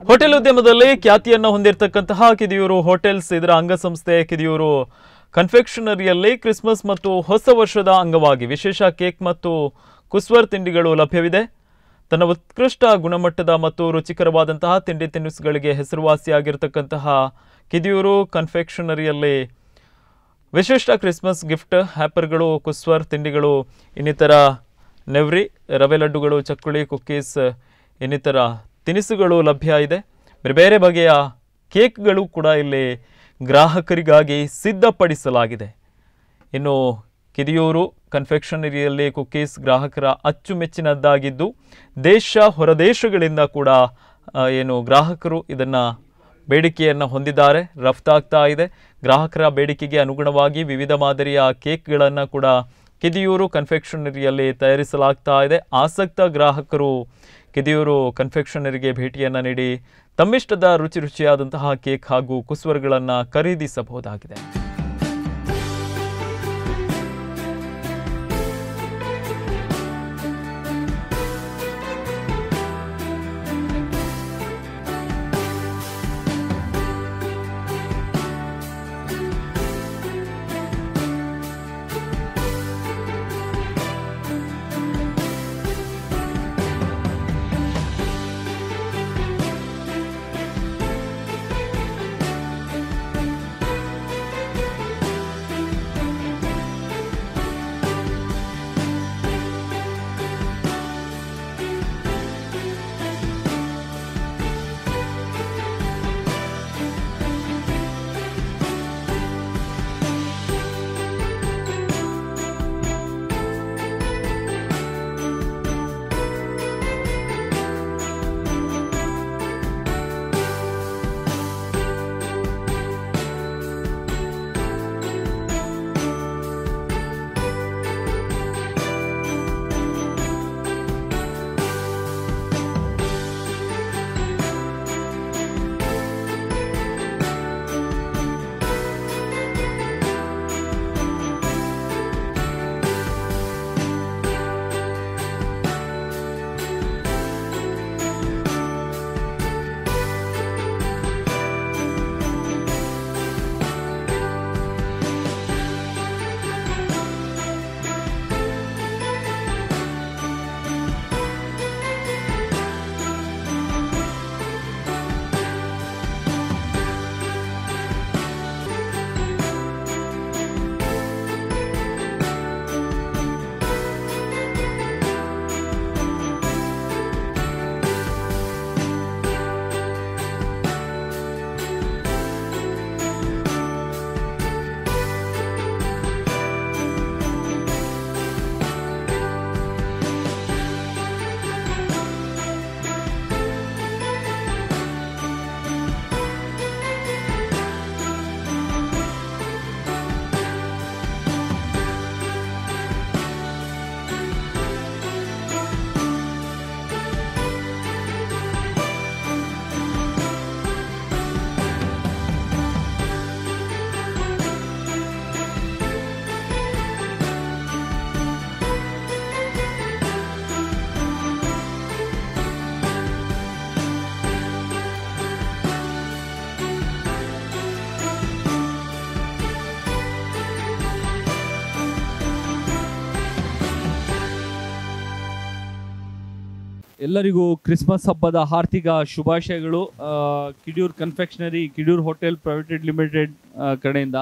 Hotel ಉದ್ಯಮದಲ್ಲಿ ಖ್ಯಾತಿಯನ್ನು ಹೊಂದಿರತಕ್ಕಂತಹ Kidiyoor hotels ಇದರ ಅಂಗಸಂಸ್ಥೆ ಕಿದಿಯೂರು ಕನ್ಫೆಕ್ಷನರಿಯಲ್ಲಿ ಕ್ರಿಸ್ಮಸ್ ಮತ್ತು ಹೊಸ ವರ್ಷದ ಅಂಗವಾಗಿ ವಿಶೇಷ ಕೇಕ್ ಮತ್ತು ಕುಸ್ವರ್ ತಿಂಡಿಗಳು ಲಭ್ಯವಿದೆ. ತನ್ನ ಉತ್ಕೃಷ್ಟ ಗುಣಮಟ್ಟದ ಮತ್ತು ರುಚಿಕರವಾದಂತಹ ತಿಂಡಿ ತಿನಿಸುಗಳಿಗೆ ಹೆಸರುವಾಸಿಯಾಗಿರತಕ್ಕಂತಹ ಕಿದಿಯೂರು ಕನ್ಫೆಕ್ಷನರಿಯಲ್ಲಿ ವಿಶಿಷ್ಟ ಕ್ರಿಸ್ಮಸ್ ಗಿಫ್ಟ್ ಹ್ಯಾಪರ್ಗಳು, ಕುಸ್ವರ್ ತಿಂಡಿಗಳು, ಇನ್ನಿತರ ನೆವ್ರಿ, ರವೆ ಲಡ್ಡುಗಳು, ಚಕ್ಕುಳಿ, ಕುಕ್ಕೀಸ್, ಇನ್ನಿತರ ತಿನಿಸುಗಳು ಲಭ್ಯ ಇದೆ. ಬೇರೆ ಬೇರೆ ಬಗೆಯ ಕೇಕ್ಗಳು ಕೂಡ ಇಲ್ಲಿ ಗ್ರಾಹಕರಿಗಾಗಿ ಸಿದ್ಧಪಡಿಸಲಾಗಿದೆ. ಇನ್ನು ಕಿದಿಯೂರು ಕನ್ಫೆಕ್ಷನರಿಯಲ್ಲಿ ಕುಕ್ಕೀಸ್ ಗ್ರಾಹಕರ ಅಚ್ಚುಮೆಚ್ಚಿನದ್ದಾಗಿದ್ದು ದೇಶ ಹೊರದೇಶಗಳಿಂದ ಕೂಡ ಗ್ರಾಹಕರು ಇದನ್ನು ಬೇಡಿಕೆಯನ್ನು ಹೊಂದಿದ್ದಾರೆ, ರಫ್ತಾಗ್ತಾ ಇದೆ. ಗ್ರಾಹಕರ ಬೇಡಿಕೆಗೆ ಅನುಗುಣವಾಗಿ ವಿವಿಧ ಮಾದರಿಯ ಕೇಕ್ಗಳನ್ನು ಕೂಡ ಕಿದಿಯೂರು ಕನ್ಫೆಕ್ಷನರಿಯಲ್ಲಿ ತಯಾರಿಸಲಾಗ್ತಾ ಇದೆ. ಆಸಕ್ತ ಗ್ರಾಹಕರು ಕಿದಿಯೂರು ಕನ್ಫೆಕ್ಷನರಿಗೆ ಭೇಟಿಯನ್ನು ನೀಡಿ ತಮ್ಮಿಷ್ಟದ ರುಚಿಯಾದಂತಹ ಕೇಕ್ ಹಾಗೂ ಕುಸ್ವರ್ಗಳನ್ನು ಖರೀದಿಸಬಹುದಾಗಿದೆ. ಎಲ್ಲರಿಗೂ ಕ್ರಿಸ್ಮಸ್ ಹಬ್ಬದ ಆರ್ಥಿಕ ಶುಭಾಶಯಗಳು. Kidiyur confectionery, Kidiyur hotel private limited ಕಡೆಯಿಂದ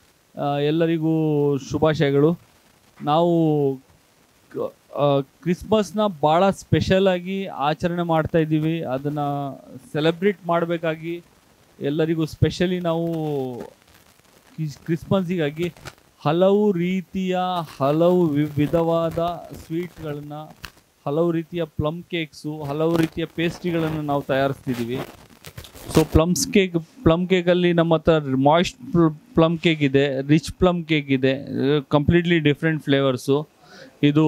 ಎಲ್ಲರಿಗೂ ಶುಭಾಶಯಗಳು. ನಾವು ಕ್ರಿಸ್ಮಸ್ನ ಭಾಳ ಸ್ಪೆಷಲಾಗಿ ಆಚರಣೆ ಮಾಡ್ತಾ ಇದ್ದೀವಿ. ಅದನ್ನು ಸೆಲೆಬ್ರೇಟ್ ಮಾಡಬೇಕಾಗಿ ಎಲ್ಲರಿಗೂ ಸ್ಪೆಷಲಿ ನಾವು ಕ್ರಿಸ್ಮಸ್ಸಿಗಾಗಿ ಹಲವು ರೀತಿಯ ವಿಧವಾದ ಸ್ವೀಟ್ಗಳನ್ನು, ಹಲವು ರೀತಿಯ ಪ್ಲಮ್ ಕೇಕ್ಸು, ಹಲವು ರೀತಿಯ ಪೇಸ್ಟ್ರಿಗಳನ್ನು ನಾವು ತಯಾರಿಸ್ತಿದ್ದೀವಿ. ಸೊ ಪ್ಲಮ್ ಕೇಕಲ್ಲಿ ನಮ್ಮ ಹತ್ರ ಮಾಯ್ಸ್ಟ್ ಪ್ಲಮ್ ಕೇಕ್ ಇದೆ, ರಿಚ್ ಪ್ಲಮ್ ಕೇಕ್ ಇದೆ, ಕಂಪ್ಲೀಟ್ಲಿ ಡಿಫ್ರೆಂಟ್ ಫ್ಲೇವರ್ಸು. ಇದು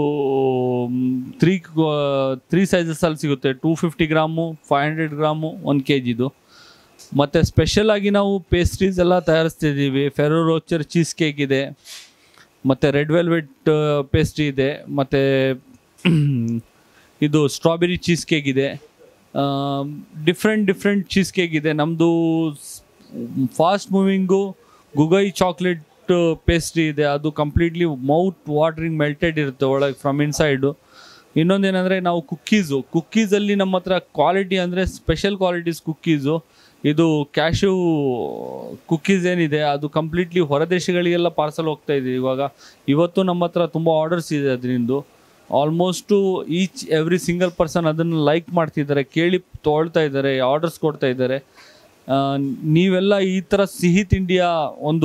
3 ಸೈಜಸಲ್ಲಿ ಸಿಗುತ್ತೆ. 250 ಗ್ರಾಮು, 500 ಗ್ರಾಮು, 1 kg. ಮತ್ತು ಸ್ಪೆಷಲಾಗಿ ನಾವು ಪೇಸ್ಟ್ರೀಸ್ ಎಲ್ಲ ತಯಾರಿಸ್ತಿದ್ದೀವಿ. ಫೆರೋ ರೋಚರ್ ಚೀಸ್ ಕೇಕ್ ಇದೆ, ಮತ್ತು ರೆಡ್ ವೆಲ್ವೆಟ್ ಪೇಸ್ಟ್ರಿ ಇದೆ, ಮತ್ತು ಇದು ಸ್ಟ್ರಾಬೆರಿ ಚೀಸ್ ಕೇಕ್ ಇದೆ, ಡಿಫ್ರೆಂಟ್ ಚೀಸ್ ಕೇಕ್ ಇದೆ ನಮ್ಮದು. ಫಾಸ್ಟ್ ಮೂವಿಂಗು ಗುಗೈ ಚಾಕ್ಲೇಟ್ ಪೇಸ್ಟ್ರಿ ಇದೆ, ಅದು ಕಂಪ್ಲೀಟ್ಲಿ ಮೌತ್ ವಾಟರಿಂಗ್ ಮೆಲ್ಟೆಡ್ ಇರುತ್ತೆ ಒಳಗೆ ಫ್ರಮ್ ಇನ್ಸೈಡು. ಇನ್ನೊಂದೇನೆಂದರೆ ನಾವು ಕುಕ್ಕೀಸಲ್ಲಿ ನಮ್ಮ ಹತ್ರ ಕ್ವಾಲಿಟಿ ಅಂದರೆ ಸ್ಪೆಷಲ್ ಕ್ವಾಲಿಟೀಸ್ ಕುಕ್ಕೀಸು. ಇದು ಕ್ಯಾಶ್ಯೂ ಕುಕ್ಕೀಸ್ ಏನಿದೆ ಅದು ಕಂಪ್ಲೀಟ್ಲಿ ಹೊರ ದೇಶಗಳಿಗೆಲ್ಲ ಪಾರ್ಸಲ್ ಹೋಗ್ತಾ ಇದೆ ಇವತ್ತು ನಮ್ಮ ಹತ್ರ ತುಂಬ ಆರ್ಡರ್ಸ್ ಇದೆ ಅದರಿಂದು. ಆಲ್ಮೋಸ್ಟು ಎವ್ರಿ ಸಿಂಗಲ್ ಪರ್ಸನ್ ಅದನ್ನು ಲೈಕ್ ಮಾಡ್ತಿದ್ದಾರೆ, ಕೇಳಿ ತೊಗೊಳ್ತಾ ಇದ್ದಾರೆ, ಆರ್ಡರ್ಸ್ ಕೊಡ್ತಾ ಇದ್ದಾರೆ. ನೀವೆಲ್ಲ ಈ ಥರ ಸಿಹಿ ತಿಂಡಿಯ ಒಂದು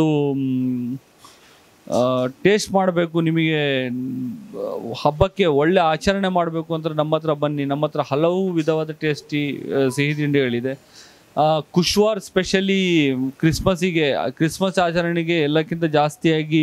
ಟೇಸ್ಟ್ ಮಾಡಬೇಕು, ನಿಮಗೆ ಹಬ್ಬಕ್ಕೆ ಒಳ್ಳೆ ಆಚರಣೆ ಮಾಡಬೇಕು ಅಂತ ನಮ್ಮ ಹತ್ರ ಬನ್ನಿ. ನಮ್ಮ ಹತ್ರ ಹಲವು ವಿಧವಾದ ಟೇಸ್ಟಿ ಸಿಹಿ ತಿಂಡಿಗಳಿದೆ. ಕುಶ್ವಾರ್ ಸ್ಪೆಷಲಿ ಕ್ರಿಸ್ಮಸ್ ಆಚರಣೆಗೆ ಎಲ್ಲಕ್ಕಿಂತ ಜಾಸ್ತಿಯಾಗಿ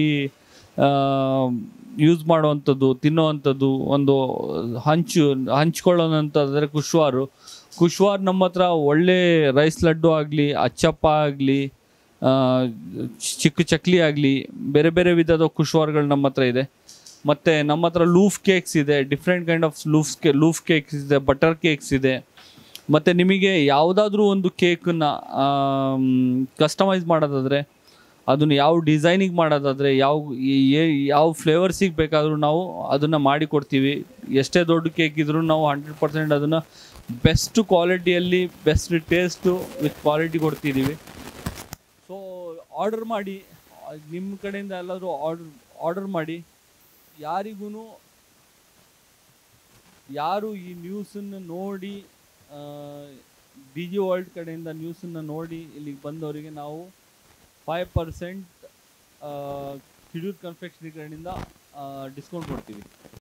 ಯೂಸ್ ಮಾಡುವಂಥದ್ದು, ತಿನ್ನುವಂಥದ್ದು, ಒಂದು ಹಂಚ್ಕೊಳ್ಳೋವಂಥದ್ದು ಕುಶ್ವಾರ್ ನಮ್ಮ ಹತ್ರ ಒಳ್ಳೆ ರೈಸ್ ಲಡ್ಡು ಆಗಲಿ, ಅಚ್ಚಪ್ಪ ಆಗಲಿ, ಚಿಕ್ಕ ಚಕ್ಲಿ ಆಗಲಿ, ಬೇರೆ ಬೇರೆ ವಿಧದ ಕುಶ್ವಾರ್ಗಳು ನಮ್ಮ ಹತ್ರ ಇದೆ. ಮತ್ತು ನಮ್ಮ ಹತ್ರ ಲೂಫ್ ಕೇಕ್ಸ್ ಇದೆ, different kind of loaf cakes ಇದೆ, ಬಟರ್ ಕೇಕ್ಸ್ ಇದೆ. ಮತ್ತು ನಿಮಗೆ ಯಾವುದಾದ್ರೂ ಒಂದು ಕೇಕನ್ನು ಕಸ್ಟಮೈಸ್ ಮಾಡೋದಾದರೆ, ಅದನ್ನು ಯಾವ ಡಿಸೈನಿಗೆ ಮಾಡೋದಾದರೆ, ಯಾವ ಫ್ಲೇವರ್ಸಿಗೆ ಬೇಕಾದರೂ ನಾವು ಅದನ್ನು ಮಾಡಿಕೊಡ್ತೀವಿ. ಎಷ್ಟೇ ದೊಡ್ಡ ಕೇಕ್ ಇದ್ರೂ ನಾವು 100% ಅದನ್ನು ಬೆಸ್ಟ್ ಕ್ವಾಲಿಟಿಯಲ್ಲಿ ಬೆಸ್ಟ್ ಟೇಸ್ಟು ವಿತ್ ಕ್ವಾಲಿಟಿ ಕೊಡ್ತಿದ್ದೀವಿ. ಸೊ ಆರ್ಡರ್ ಮಾಡಿ, ನಿಮ್ಮ ಕಡೆಯಿಂದ ಎಲ್ಲಾದರೂ ಆರ್ಡರ್ ಮಾಡಿ. ಯಾರು ಈ ನ್ಯೂಸನ್ನು ನೋಡಿ ಡಿಜಿ ವರ್ಲ್ಡ್ ಕಡೆಯಿಂದ ನ್ಯೂಸನ್ನು ನೋಡಿ ಇಲ್ಲಿಗೆ ಬಂದವರಿಗೆ ನಾವು 5% ಕಿಡಿಯೂರ್ ಕನ್ಫೆಕ್ಷನರಿ ಕಡೆಯಿಂದ ಡಿಸ್ಕೌಂಟ್ ಕೊಡ್ತೀವಿ.